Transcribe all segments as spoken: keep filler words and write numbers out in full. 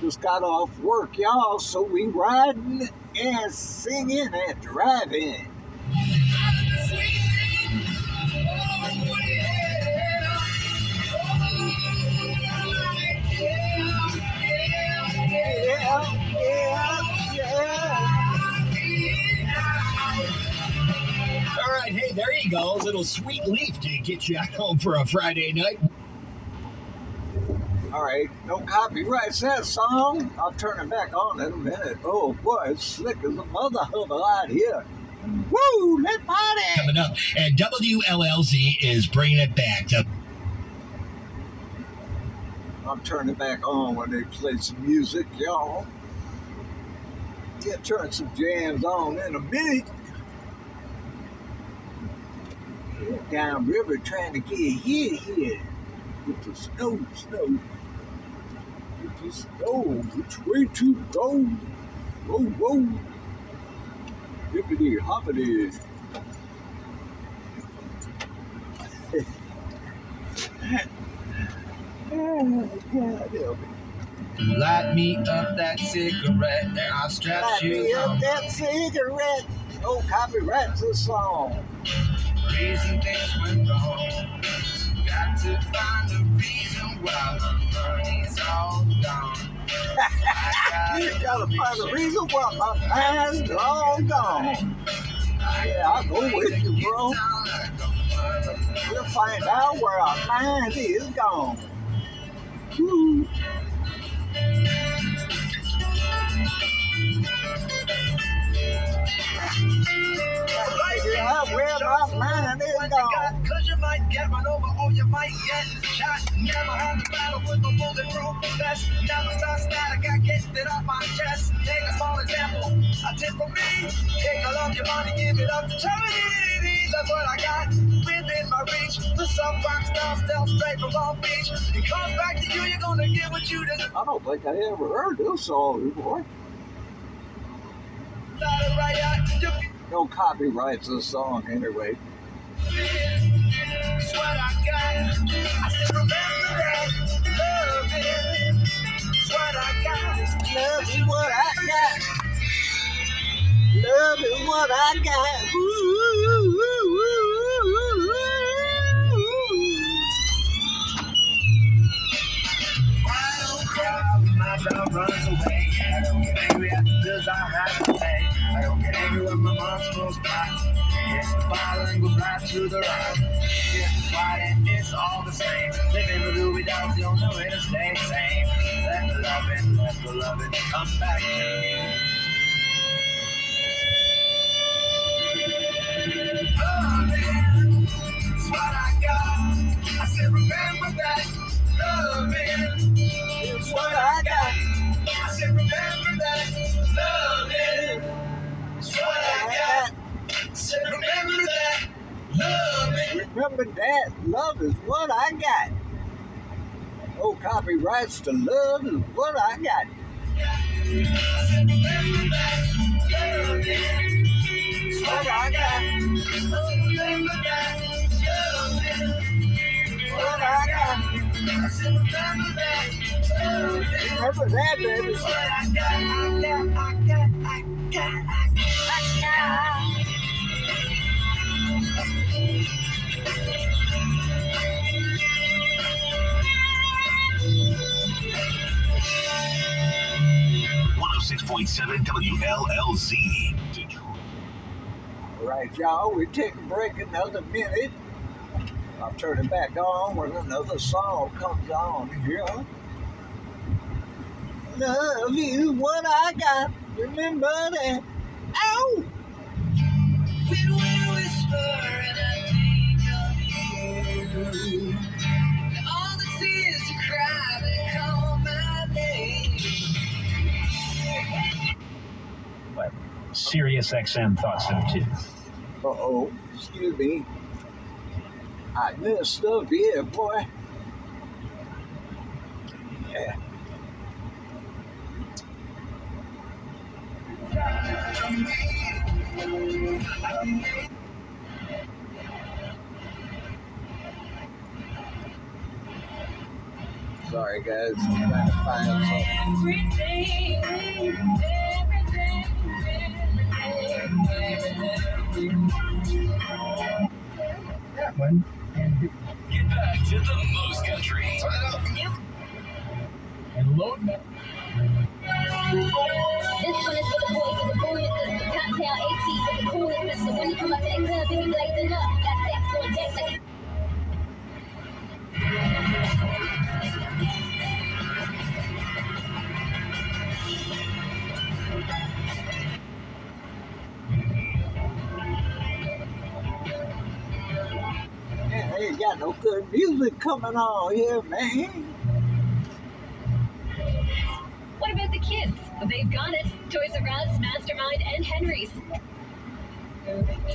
just got off work, y'all, so we riding and singing and driving. Yeah, yeah, yeah. All right, hey, there you go. A little Sweet Leaf to get you home for a Friday night. All right, no copyrights that song. I'll turn it back on in a minute. Oh boy, it's slick as a mother hubble out here. Woo, let's party! Coming up, and W L L Z is bringing it back. To- I'll turn it back on when they play some music, y'all. Yeah, turn some jams on in a minute. Yeah, downriver trying to get here, here. With the snow, snow. With the snow, which way to go? Whoa, whoa. Hippity hoppity. Oh, God, help me. Light me up that cigarette, and I'll strap Light shoes me up on. that cigarette. No copyrights this song. Reason things went wrong. Got to find a reason why the money's all gone. You gotta find a reason why my mind's all gone. Yeah, I'll go with you, bro. We'll find out where our mind is gone. Woo. Figure out where my mind is gone. Cause you might get run over or you might get shot. Never had to battle with a bulletproof vest. Never start static, I get it off my chest. Take a small example, a tip from me. Take all of your money, give it up to charity. That's what I got within my reach. The some rock stars still straight from Long Beach. It comes back to you, you're gonna get what you deserve. I don't think I ever heard this song before. No copyrights this song anyway. It's what I got. I said remember that. Love it. It's what I got. Love is what I got. Love is what I got. Ooh, ooh, ooh, ooh, ooh. I don't cry when my dog runs away. I don't get angry at the bills I have to pay. I don't get angry when my mom smells black. It's the bottle and goes right to the right. It's quiet and it's all the same. Living with Louis Dow's the only way to stay sane. Let the loving, let the loving come back to me. Loving is what I got. I said remember that. Loving is what I got. I said remember that. Loving is what I got. I said remember that. Loving. Remember that. Love is what I got. No copyrights to love is what I got. I said remember that. Loving is what I got. I said remember that. Loving is what I got. I said remember that. Loving. Remember that, baby. What I got, I got, I got, I got, I got. one oh six point seven W L L Z. Detroit. All right, y'all, we take a break another minute. I'll turn it back on when another song comes on here. Love is what I got. Remember that. Ow! When we whisper and I think of you, and all the tears you cry, they call my name. But Sirius X M thought so too. Uh-oh, excuse me. I messed up here, boy. Yeah. Sorry, guys. I'm trying to find something. That one. And, Get back to the Moose Country. and load me. This one is for the boys with the bonuses, the cocktail A C with the coolest system. When you come up in the club, you be blazing up. Got stacks on deck like it's Man, they ain't got no good music coming on here, man. What about the kids? They've got it. Toys R Us, Mastermind, and Henry's. I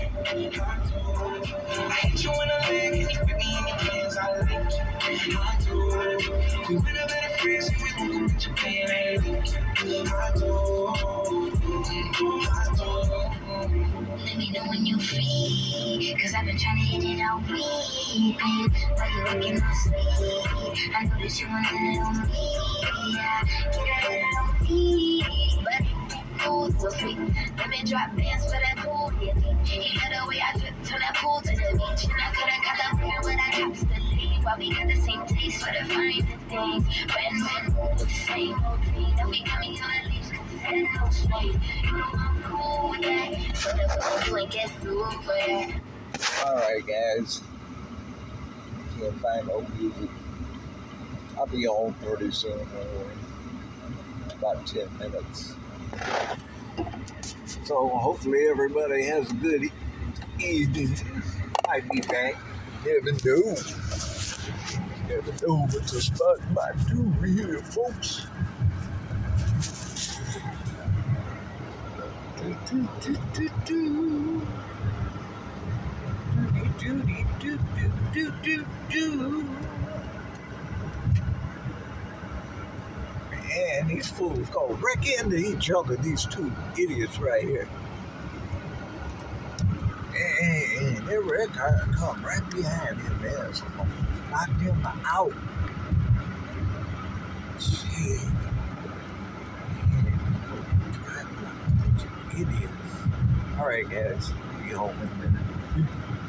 hit you in the leg, and you fit me in your pants. I like you. I do. We went up at a friends, and we woke up with your plan. I like you. I do. I do. Let me know when you free, cause I've been trying to hit it all week. While you working on sleep, I know that you want it on me. Yeah, get it on me, but cool, so sweet. Let me drop bands for that pool, yeah. You know the way I drip, turn that pool to the beach. And I could've got the river, but I dropped to the lead. While we got the same taste for the finer things. When, when, with the same old thing. Don't be coming on the leash, cause it's had no strings. You know I'm cool with that. So that's what you ain't get sued for that. Alright, guys. Can't find no music. I'll be on pretty soon, anyway. About ten minutes. So hopefully everybody has a good e- evening. I'll be back. Never know. Never know what the spot might do here, folks. Do, do, do, do, do. Do, do, do, do, do, do. Man, these fools go wreck into each other, these two idiots right here. And, and their red car come right behind him, man. So knock them out. Shit. Man, idiots. Alright, guys. Be home in a minute.